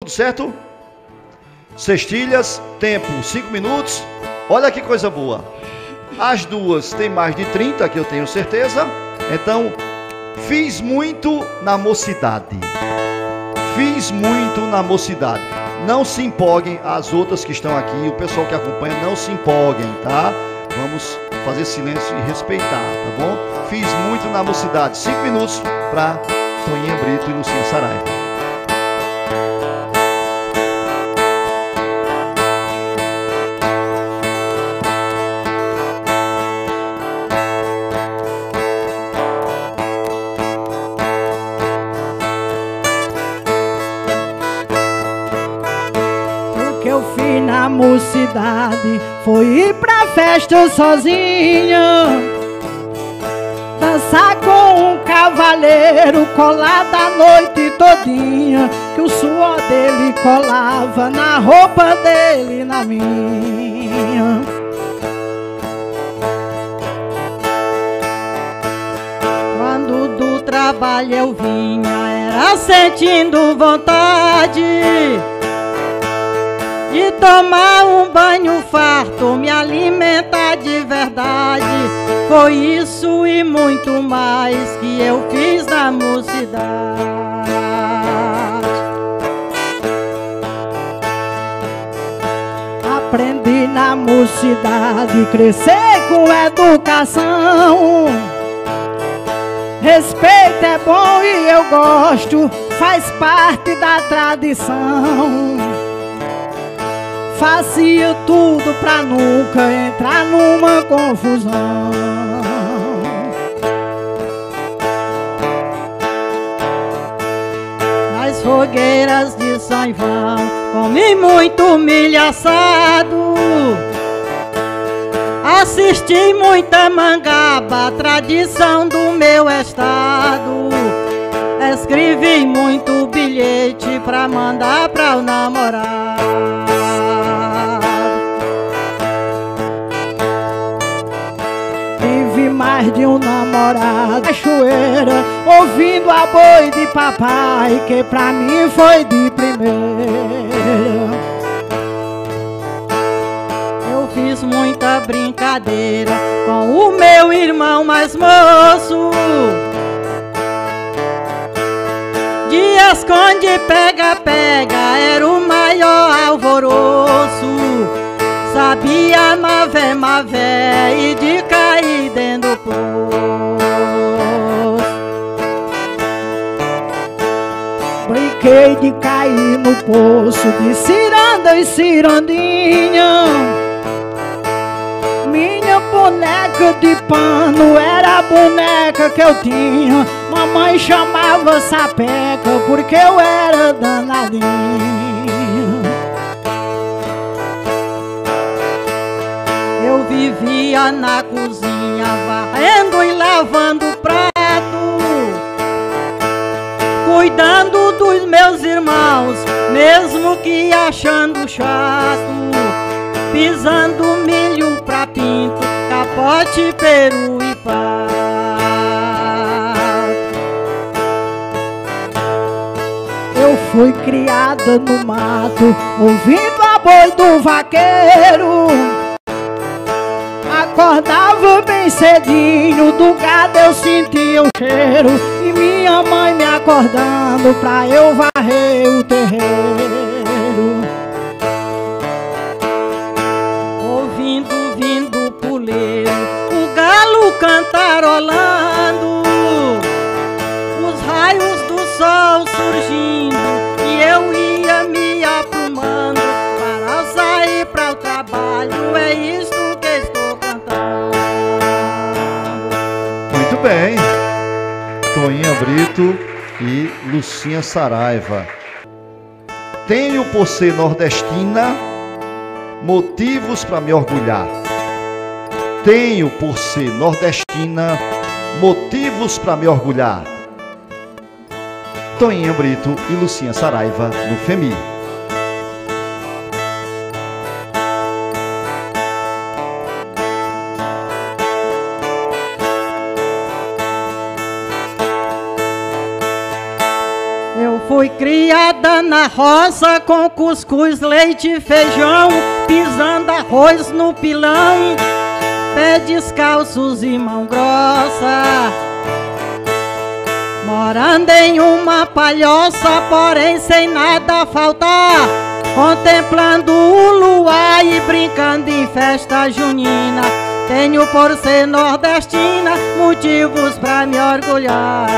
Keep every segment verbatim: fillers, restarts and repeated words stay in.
tudo certo? Cestilhas, tempo cinco minutos. Olha que coisa boa. As duas têm mais de trinta, que eu tenho certeza. Então, fiz muito na mocidade. Fiz muito na mocidade. Não se empolguem, as outras que estão aqui, o pessoal que acompanha, não se empolguem, tá? Vamos fazer silêncio e respeitar, tá bom? Fiz muito na mocidade. Cinco minutos para Toninha Brito e Lucinha Saraiva. Na mocidade foi ir pra festa sozinha, dançar com um cavaleiro colado a noite todinha, que o suor dele colava na roupa dele e na minha. Quando do trabalho eu vinha, era sentindo vontade de tomar um banho farto, me alimentar de verdade. Foi isso e muito mais que eu fiz na mocidade. Aprendi na mocidade, crescer com educação. Respeito é bom e eu gosto, faz parte da tradição. Fazia tudo pra nunca entrar numa confusão. Nas fogueiras de São João comi muito milho assado, assisti muita mangaba, tradição do meu estado. Escrevi muito bilhete pra mandar pra o namorado. Tive mais de um namorado, cachoeira, ouvindo a boi de papai, que pra mim foi de primeira. Eu fiz muita brincadeira com o meu irmão mais moço, de esconde, pega, pega, era o maior alvoroço. Sabia mavé, mavé e de cair dentro do poço. Brinquei de cair no poço de ciranda e cirandinha. Minha boneca de pano era a boneca que eu tinha. Mamãe chamava sapeca porque eu era danadinha. Eu vivia na cozinha varrendo e lavando prato, cuidando dos meus irmãos, mesmo que achando chato, pisando milho pra pinto, capote, peru e pato. Eu fui criada no mato, ouvindo a boi do vaqueiro. Acordava bem cedinho, do gado eu sentia o cheiro, e minha mãe me acordando pra eu varrer o terreiro. Ouvindo, vindo puleiro, o galo cantarolando, os raios do sol surgindo, e eu ia me aprumando para sair para o trabalho. É isto que estou cantando. Muito bem, Toninha Brito e Lucinha Saraiva. Tenho por ser nordestina motivos para me orgulhar. Tenho por ser nordestina motivos para me orgulhar. Toninha Brito e Lucinha Saraiva no FEMI. Eu fui criada criada na roça com cuscuz, leite e feijão, pisando arroz no pilão, pé descalços e mão grossa, morando em uma palhoça, porém sem nada faltar, contemplando o luar e brincando em festa junina. Tenho por ser nordestina motivos pra me orgulhar.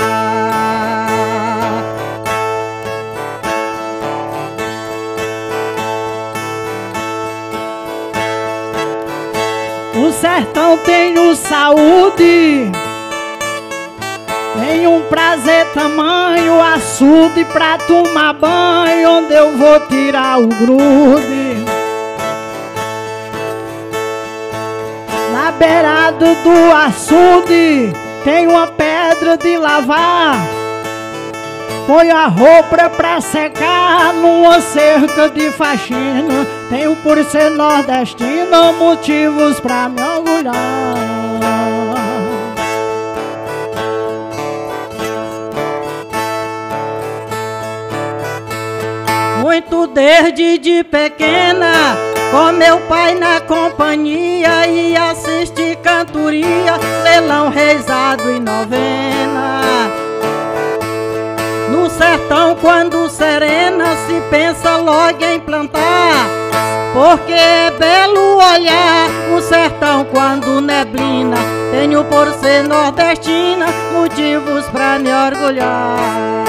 O sertão tenho saúde, tem um prazer tamanho, açude pra tomar banho, onde eu vou tirar o grude. Na beirada do açude tem uma pedra de lavar, põe a roupa pra secar numa cerca de faxina. Tenho por ser nordestina motivos pra me orgulhar. Muito desde de pequena, com meu pai na companhia, e assiste cantoria, leilão, reizado e novena. No sertão quando serena se pensa logo em plantar, porque é belo olhar o sertão quando neblina. Tenho por ser nordestina motivos pra me orgulhar.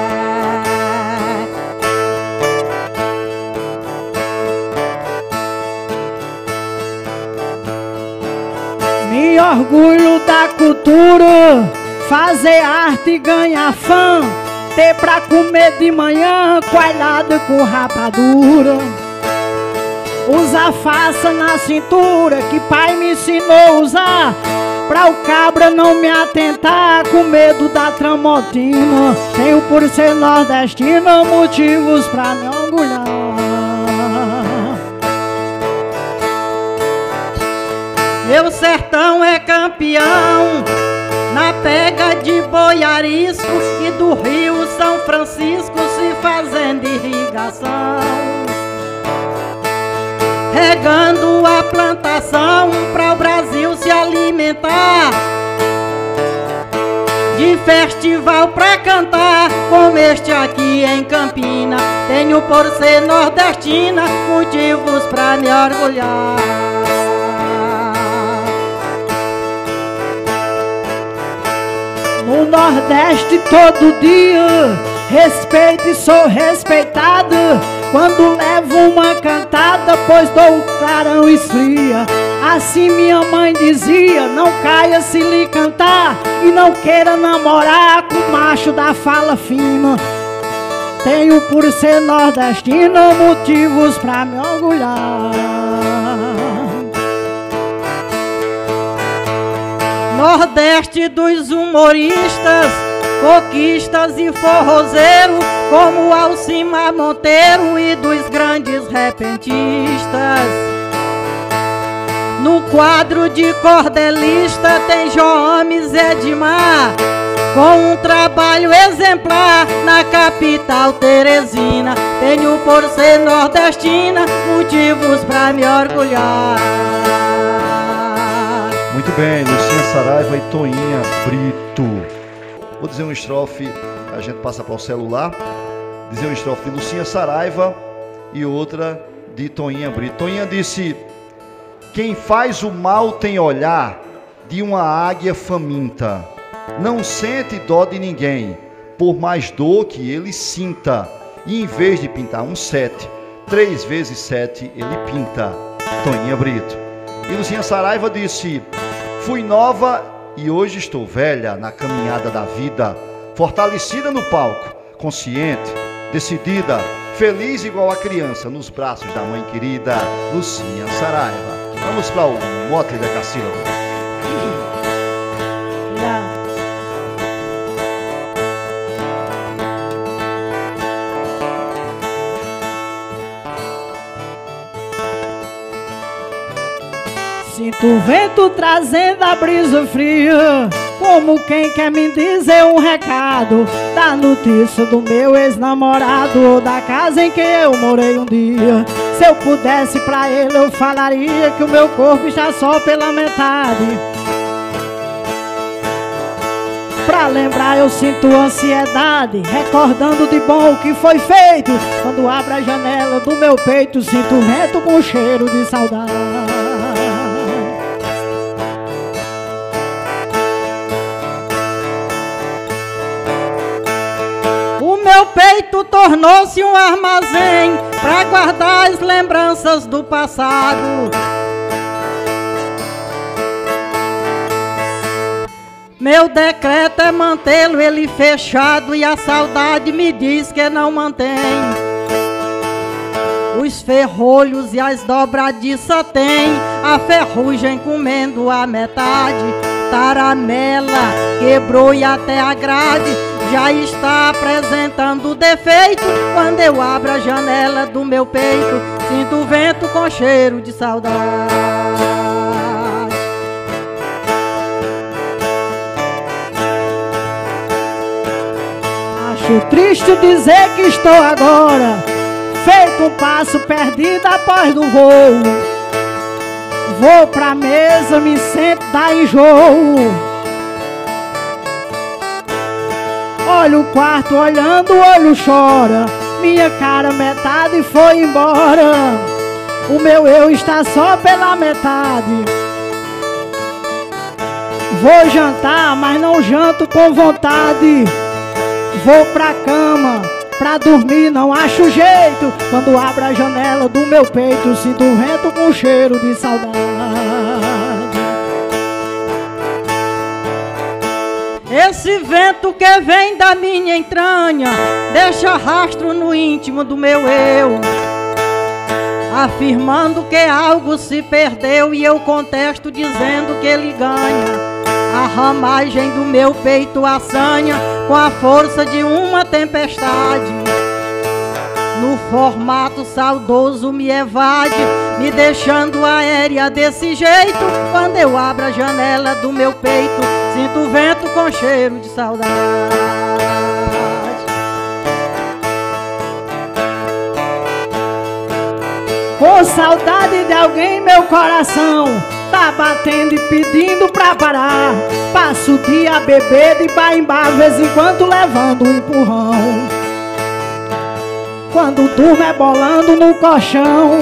Me orgulho da cultura, fazer arte e ganhar fã, ter pra comer de manhã, coalhada com rapadura, usar faça na cintura que pai me ensinou a usar, pra o cabra não me atentar com medo da tramontina. Tenho por ser nordestina motivos pra me orgulhar. Meu sertão é campeão na pega de boiarisco, e do rio São Francisco se fazendo irrigação, regando a plantação para o Brasil se alimentar, de festival pra cantar como este aqui em Campina. Tenho por ser nordestina motivos pra me orgulhar. No Nordeste todo dia respeito e sou respeitada, quando levo uma cantada pois dou o clarão esfria. Assim minha mãe dizia, não caia se lhe cantar, e não queira namorar com macho da fala fina. Tenho por ser nordestina motivos pra me orgulhar. Nordeste dos humoristas, coquistas e forrozeiro, como Alcimar Monteiro, e dos grandes repentistas. No quadro de cordelista tem Joames Edmar, com um trabalho exemplar na capital teresina. Tenho por ser nordestina motivos pra me orgulhar. Muito bem, Lucinha Saraiva e Toinha Brito. Vou dizer uma estrofe, a gente passa para o celular. Dizer uma estrofe de Lucinha Saraiva e outra de Toinha Brito. Toinha disse: quem faz o mal tem olhar de uma águia faminta, não sente dó de ninguém, por mais dor que ele sinta. E em vez de pintar um sete, três vezes sete ele pinta. Toinha Brito. E Lucinha Saraiva disse: fui nova e hoje estou velha na caminhada da vida, fortalecida no palco, consciente, decidida, feliz igual a criança nos braços da mãe querida. Lucinha Saraiva. Vamos para o mote da Cacilda. Sinto o vento trazendo a brisa fria, como quem quer me dizer um recado da notícia do meu ex-namorado ou da casa em que eu morei um dia. Se eu pudesse pra ele eu falaria que o meu corpo está só pela metade. Pra lembrar eu sinto ansiedade, recordando de bom o que foi feito. Quando abro a janela do meu peito, sinto o vento com cheiro de saudade. O meu peito tornou-se um armazém pra guardar as lembranças do passado. Meu decreto é mantê-lo ele fechado e a saudade me diz que não mantém. Os ferrolhos e as dobradiças tem a ferrugem comendo a metade. Taramela quebrou e até a grade já está apresentando defeito. Quando eu abro a janela do meu peito, sinto o vento com cheiro de saudade. Acho triste dizer que estou agora feito um passo perdido após do voo. Vou pra mesa, me sento, dá enjoo. Olho o quarto olhando, o olho chora. Minha cara metade foi embora. O meu eu está só pela metade. Vou jantar, mas não janto com vontade. Vou pra cama, pra dormir não acho jeito. Quando abro a janela do meu peito, sinto o vento com cheiro de saudade. Esse vento que vem da minha entranha deixa rastro no íntimo do meu eu, afirmando que algo se perdeu, e eu contesto dizendo que ele ganha. A ramagem do meu peito assanha com a força de uma tempestade. No formato saudoso me evade, me deixando aérea desse jeito. Quando eu abro a janela do meu peito, sinto o vento com cheiro de saudade. Com saudade de alguém meu coração tá batendo e pedindo pra parar. Passo o dia a beber de bar em bar, vez em quando levando um empurrão. Quando durmo é bolando no colchão.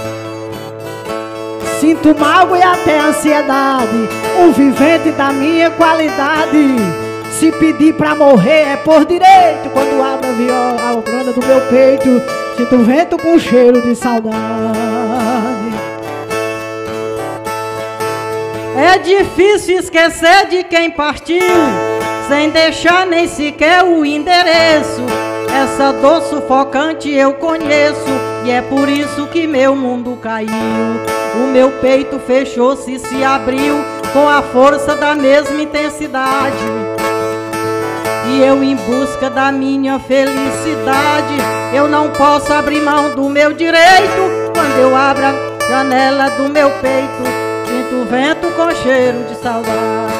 Sinto mágoa e até ansiedade, um vivente da minha qualidade. Se pedir pra morrer é por direito. Quando abro a viola, a obrana do meu peito, sinto o vento com cheiro de saudade. É difícil esquecer de quem partiu, sem deixar nem sequer o endereço. Essa dor sufocante eu conheço, e é por isso que meu mundo caiu. O meu peito fechou-se e se abriu com a força da mesma intensidade. E eu em busca da minha felicidade, eu não posso abrir mão do meu direito. Quando eu abro a janela do meu peito, sinto o vento com cheiro de saudade.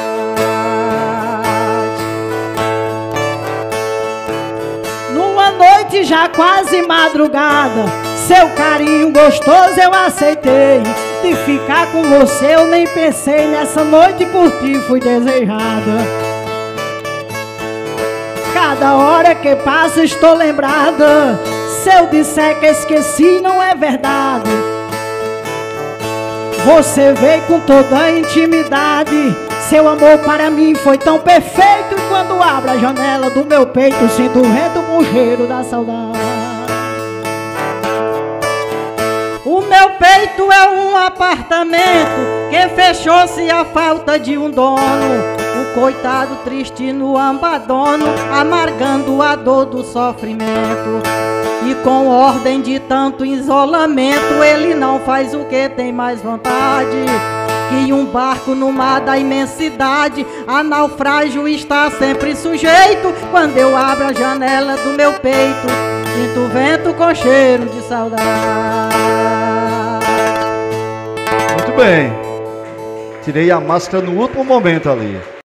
Numa noite já quase madrugada, seu carinho gostoso eu aceitei. De ficar com você eu nem pensei, nessa noite por ti fui desejada. Cada hora que passa estou lembrada. Se eu disser que esqueci não é verdade. Você veio com toda a intimidade. Seu amor para mim foi tão perfeito. E quando abro a janela do meu peito, sinto o vento com o cheiro da saudade. O meu peito é um apartamento que fechou-se a falta de um dono. O coitado triste no abandono, amargando a dor do sofrimento. E com ordem de tanto isolamento, ele não faz o que tem mais vontade. Que um barco no mar da imensidade, a naufrágio está sempre sujeito. Quando eu abro a janela do meu peito, sinto o vento com cheiro de saudade. Muito bem. Tirei a máscara no último momento ali.